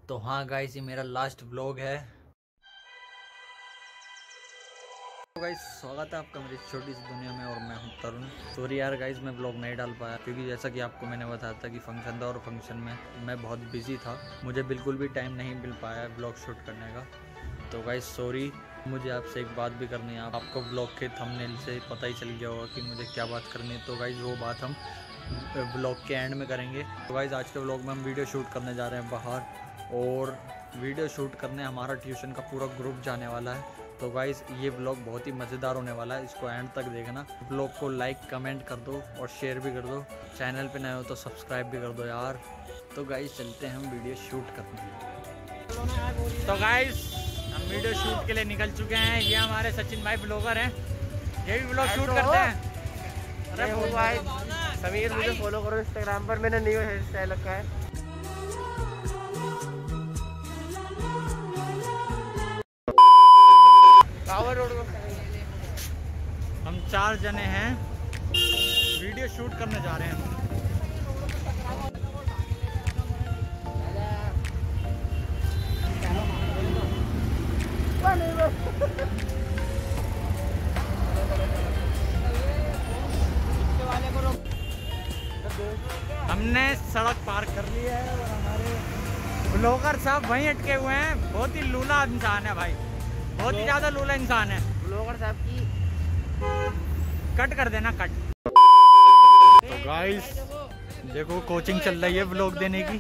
तो हाँ गाइस, ये मेरा लास्ट व्लॉग है। तो गाइस, स्वागत है आपका मेरी छोटी सी दुनिया में और मैं हूँ तरुण। सॉरी यार गाइस, मैं व्लॉग नहीं डाल पाया क्योंकि जैसा कि आपको मैंने बताया था कि फंक्शन था और फंक्शन में मैं बहुत बिजी था। मुझे बिल्कुल भी टाइम नहीं मिल पाया व्लॉग शूट करने का। तो गाइस सॉरी। मुझे आपसे एक बात भी करनी है। आपको व्लॉग के थंबनेल से पता ही चल गया होगा कि मुझे क्या बात करनी है। तो गाइस वो बात हम व्लॉग के एंड में करेंगे। तो गाइस आज के व्लॉग में हम वीडियो शूट करने जा रहे हैं बाहर, और वीडियो शूट करने हमारा ट्यूशन का पूरा ग्रुप जाने वाला है। तो गाइस ये व्लॉग बहुत ही मज़ेदार होने वाला है, इसको एंड तक देखना। व्लॉग को लाइक कमेंट कर दो और शेयर भी कर दो। चैनल पे नए हो तो सब्सक्राइब भी कर दो यार। तो गाइस चलते हैं हम वीडियो शूट करने। तो गाइस हम वीडियो शूट के लिए निकल चुके हैं। ये हमारे सचिन भाई ब्लॉगर हैं, ये भी व्लॉग शूट करते हैं। अरे वो भाई समीर, मुझे फॉलो करो इंस्टाग्राम पर, मैंने न्यू हेयर स्टाइल रखा है। हम 4 जने हैं, वीडियो शूट करने जा रहे हैं। हमने सड़क पार कर ली है और हमारे ब्लॉगर साहब वहीं अटके हुए हैं। बहुत ही लूला इंसान है भाई, बहुत ही ज्यादा लूला इंसान है। ब्लॉगर साहब की कट कर देना, कट। तो गाइस देखो कोचिंग चल रही है व्लॉग देने की।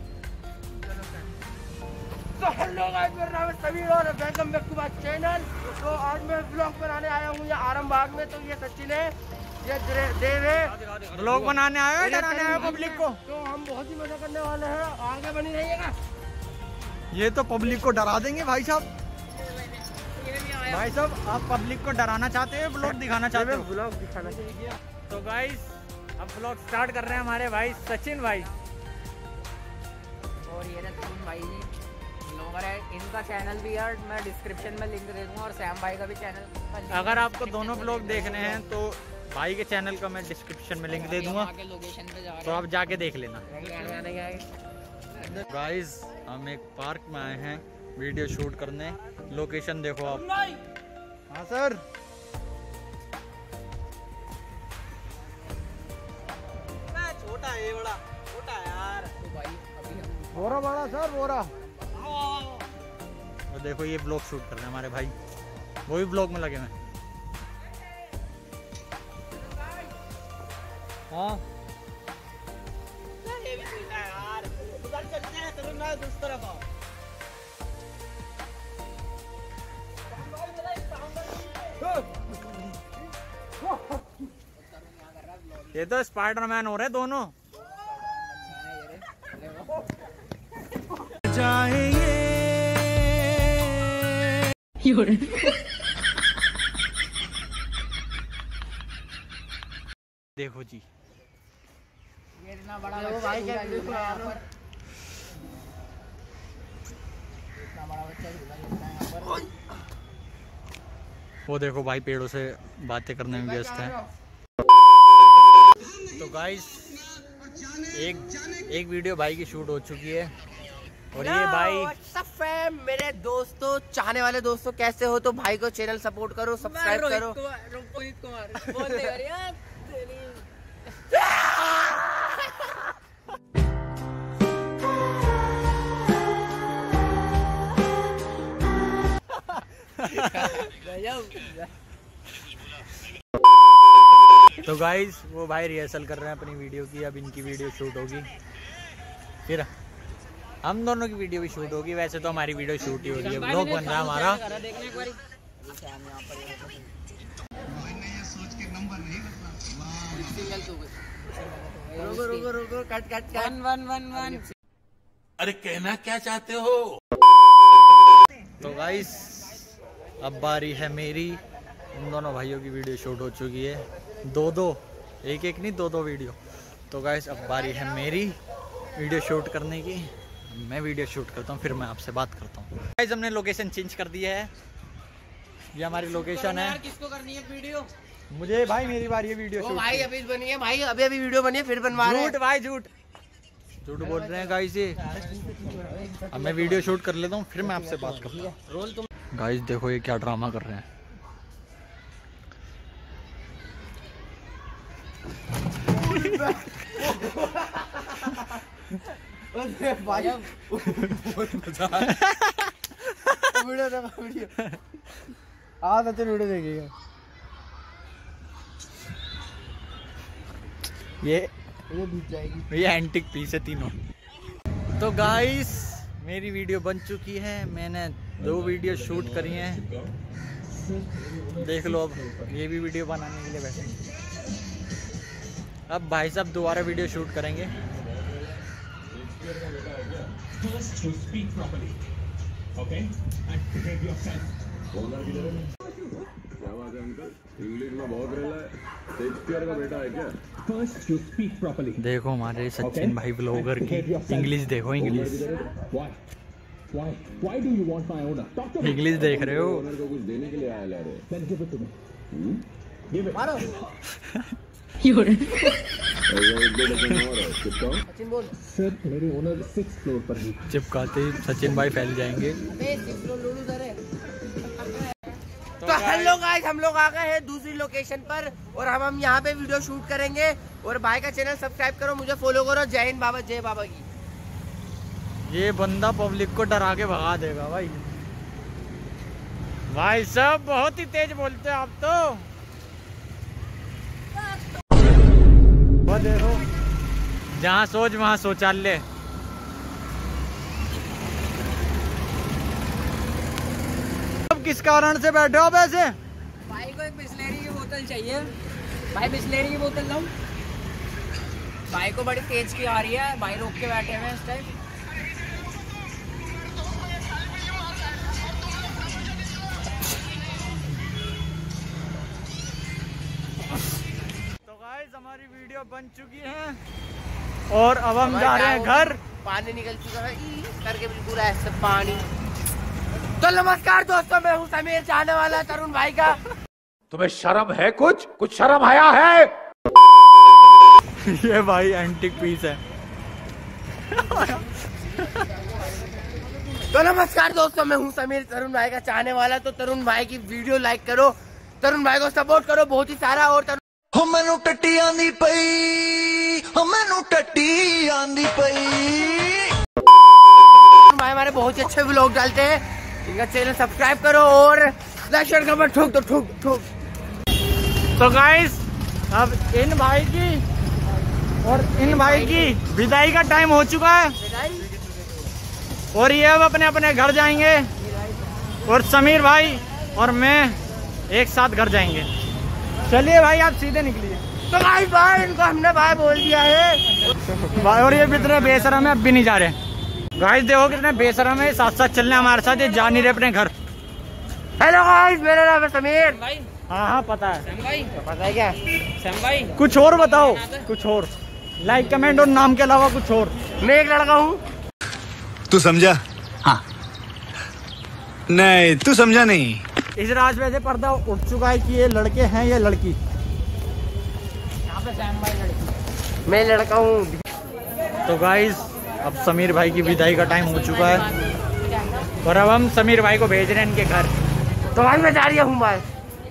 तो हेलो गाइस, मेरा नाम है समीर और welcome back to my channel. तो आज मैं व्लॉग बनाने आया हूँ यहाँ आरामबाग में। तो ये सचिन है, ये देव है। व्लॉग बनाने आए हो, डराने आए हो पब्लिक को? तो हम बहुत ही मजा करने वाले हैं, आगे बनी रहिएगा। ये तो पब्लिक को डरा देंगे भाई साहब। भाई साहब आप पब्लिक को डराना चाहते हैं, व्लॉग दिखाना चाहते हो? व्लॉग दिखाना चाहिए। तो गाइस अब व्लॉग स्टार्ट कर रहे हैं हमारे भाई सचिन भाई। और ये सचिन भाई ब्लॉगर है, इनका चैनल भी यार मैं डिस्क्रिप्शन में लिंक दे दूंगा, और सैम भाई का भी चैनल। अगर आपको दोनों व्लॉग देखने हैं तो भाई के चैनल का मैं डिस्क्रिप्शन में लिंक दे दूंगा, लोकेशन पे जा तो आप जाके देख लेना। गाइस हम एक पार्क में आए हैं वीडियो शूट करने। लोकेशन देखो आप। हाँ सर। छोटा है, बड़ा छोटा है यार। तो भाई अभी हम बोरा बड़ा सर, बोरा। और देखो ये ब्लॉग शूट कर रहे हैं हमारे भाई, वो भी ब्लॉग में लगे हुए हैं। हाँ यार उधर चलते हैं, तरुण दूसरी तरफ आओ। ये तो स्पाइडरमैन हो रहे दोनों। देखो जी, ये इतना बड़ा भाई क्या इतना बड़ा बच्चा झूला झूलता है यहाँ पर। वो देखो भाई पेड़ों से बातें करने में व्यस्त है। तो गाइस एक वीडियो भाई की शूट हो चुकी है, और ये भाई सब फैम, मेरे दोस्तों, चाहने वाले दोस्तों, कैसे हो? तो भाई को चैनल सपोर्ट करो, सब्सक्राइब करो। रोहित कुमार बोल दे यार। तो गाइस वो भाई रिहर्सल कर रहे हैं अपनी वीडियो की। अब इनकी वीडियो शूट होगी, फिर हम दोनों की वीडियो भी शूट होगी। वैसे तो हमारी वीडियो शूट ही हो रही है, व्लॉग बन रहा है हमारा। रुको रुको रुको, कट कट कट। 1 अरे कहना क्या चाहते हो? तो गाइस अब बारी है मेरी। इन दोनों भाइयों की वीडियो शूट हो चुकी है, एक नहीं दो वीडियो। तो गाइस अब बारी है मेरी वीडियो शूट करने की। मैं वीडियो शूट करता हूँ, फिर मैं आपसे बात करता हूँ। गाइस हमने लोकेशन चेंज कर दी है, ये हमारी लोकेशन है। किसको करनी है वीडियो? मुझे भाई, मेरी बारी है वीडियो शूट। भाई अभी बनी है, भाई अभी वीडियो बनी है, फिर बनवा रहे हैं। झूठ भाई झूठ। झूठ बोल रहे हैं गाइस ये। अब मैं वीडियो शूट कर लेता हूँ, फिर मैं आपसे बात करता हूँ। रोल तुम गाइस देखो ये क्या ड्रामा कर रहे हैं। वीडियो देखेगा ये बीत जाएगी। ये एंटिक पीस है तीनों। तो गाइस मेरी वीडियो बन चुकी है, मैंने 2 वीडियो शूट करी हैं, देख लो। अब ये भी वीडियो बनाने के लिए बैठे। अब भाई साहब दोबारा वीडियो शूट करेंगे। इंग्लिश में बहुत रेला है, शेक्सपियर का बेटा है क्या? First you speak properly. देखो हमारे सचिन भाई ब्लॉगर की इंग्लिश देखो, English Why do you want my owner? Talk to me. English देख रहे हो। ओनर को कुछ देने के लिए आया ला रहे। Then give it to me. Give it. मारो एक दो डजन और है, चिपकाओ। सचिन बोल। सर मेरे ओनर 6th फ्लोर पर ही। चिपकाते ही सचिन भाई फैल जाएंगे। तो हेलो गाइस, हम लोग आ गए हैं दूसरी लोकेशन पर और हम यहाँ पे वीडियो शूट करेंगे। और भाई का चैनल सब्सक्राइब करो, मुझे फॉलो करो। जय हिंद बाबा, जय बाबा की। ये बंदा पब्लिक को डरा के भगा देगा भाई। भाई साहब बहुत ही तेज बोलते हो आप तो। वो देखो जहाँ सोच वहाँ शौचालय। अब किस कारण से बैठे हो वैसे? भाई को एक बिस्लेरी की बोतल चाहिए। भाई बिस्लेरी की बोतल लो। भाई को बड़ी तेज की आ रही है, भाई रोक के बैठे हुए हैं इस टाइम। तो गाइस हमारी वीडियो बन चुकी है और अब हम जा रहे हैं घर। पानी निकल चुका है करके बिल्कुल ऐसे पानी। तो नमस्कार दोस्तों, मैं हूँ समीर, चाहने वाला तरुण भाई का। तुम्हें शर्म है? कुछ शर्म आया है? ये भाई एंटिक पीस है। तो नमस्कार दोस्तों, मैं हूँ समीर, तरुण भाई का चाहने वाला। तो तरुण भाई की वीडियो लाइक करो, तरुण भाई को सपोर्ट करो बहुत ही सारा। और तरुण भाई हमारे बहुत ही अच्छे व्लॉग डालते हैं, इनका चैनल सब्सक्राइब करो और लाइक शेयर कमेंट ठोक दो, ठोक ठोक। तो गाइस अब इन भाई की विदाई का टाइम हो चुका है और ये अब अपने अपने घर जाएंगे और समीर भाई और मैं एक साथ घर जाएंगे। चलिए भाई आप सीधे निकलिए। तो भाई इनको हमने भाई बोल दिया है भाई। और ये कितने बेशरम है, अब भी नहीं जा रहे। गाइस देखो कितने बेशरम है, साथ साथ चलने हमारे साथ, ये जा नहीं रहे अपने घर। हेलो गाइस, मेरा नाम है समीर। भाई हाँ पता है। सैम भाई, पता है क्या? सैम भाई कुछ और बताओ, कुछ और लाइक कमेंट और नाम के अलावा कुछ और। मैं एक लड़का हूँ। तू समझा? हाँ। नहीं तू समझा नहीं। इस राज पे से पर्दा उठ चुका है कि ये लड़के हैं या लड़की। यहाँ पे सैम भाई लड़की। मैं लड़का हूँ। तो गाइस अब समीर भाई की विदाई का टाइम हो चुका है और अब हम समीर भाई को भेज रहे हैं इनके घर। तो भाई मैं जा रही हूँ भाई।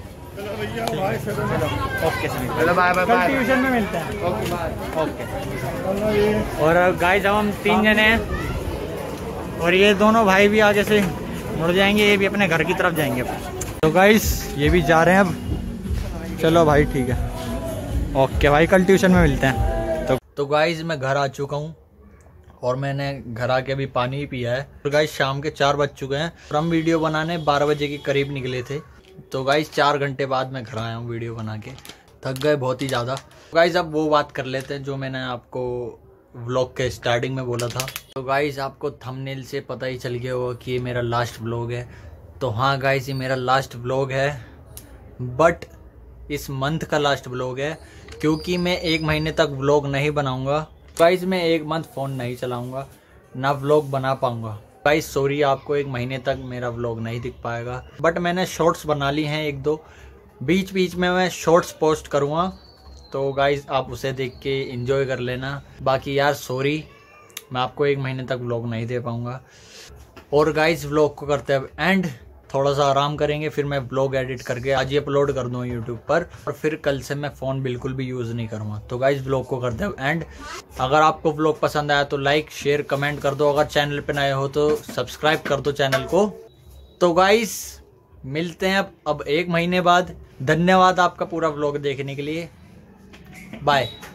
ओके समीर, चलो बाय बाय कल बाय। ट्यूशन में मिलते हैं। Okay bye. ओके। और गाइस अब हम 3 जने हैं और ये दोनों भाई भी आगे से मुड़ जाएंगे, ये भी अपने घर की तरफ जाएंगे। तो गाइस ये भी जा रहे हैं अब। चलो भाई ठीक है, ओके भाई कल ट्यूशन में मिलते हैं। तो गाइस मैं घर आ चुका हूँ और मैंने घर आके अभी पानी ही पिया है। तो गाइस शाम के 4 बज चुके हैं और हम वीडियो बनाने 12 बजे के करीब निकले थे। तो गाइस 4 घंटे बाद मैं घर आया हूँ वीडियो बना के, थक गए बहुत ही ज़्यादा। गाइस अब वो बात कर लेते हैं जो मैंने आपको व्लॉग के स्टार्टिंग में बोला था। तो गाइस आपको थंबनेल से पता ही चल गया होगा कि ये मेरा लास्ट व्लॉग है। तो हाँ गाइस ये मेरा लास्ट व्लॉग है, बट इस मंथ का लास्ट व्लॉग है क्योंकि मैं 1 महीने तक व्लॉग नहीं बनाऊंगा। गाइस मैं 1 मंथ फ़ोन नहीं चलाऊंगा, ना व्लॉग बना पाऊंगा। गाइस सॉरी, आपको 1 महीने तक मेरा व्लॉग नहीं दिख पाएगा, बट मैंने शॉर्ट्स बना ली हैं 1-2, बीच बीच में मैं शॉर्ट्स पोस्ट करूँगा। तो गाइस आप उसे देख के एंजॉय कर लेना। बाकी यार सॉरी, मैं आपको 1 महीने तक व्लॉग नहीं दे पाऊँगा। और गाइस व्लॉग को करते हैं एंड, थोड़ा सा आराम करेंगे, फिर मैं व्लॉग एडिट करके आज ही अपलोड कर दूँगा यूट्यूब पर, और फिर कल से मैं फ़ोन बिल्कुल भी यूज़ नहीं करूँगा। तो गाइस व्लॉग को करते हैं एंड। अगर आपको व्लॉग पसंद आया तो लाइक शेयर कमेंट कर दो, अगर चैनल पे नए हो तो सब्सक्राइब कर दो चैनल को। तो गाइस मिलते हैं अब 1 महीने बाद। धन्यवाद आपका पूरा व्लॉग देखने के लिए, बाय।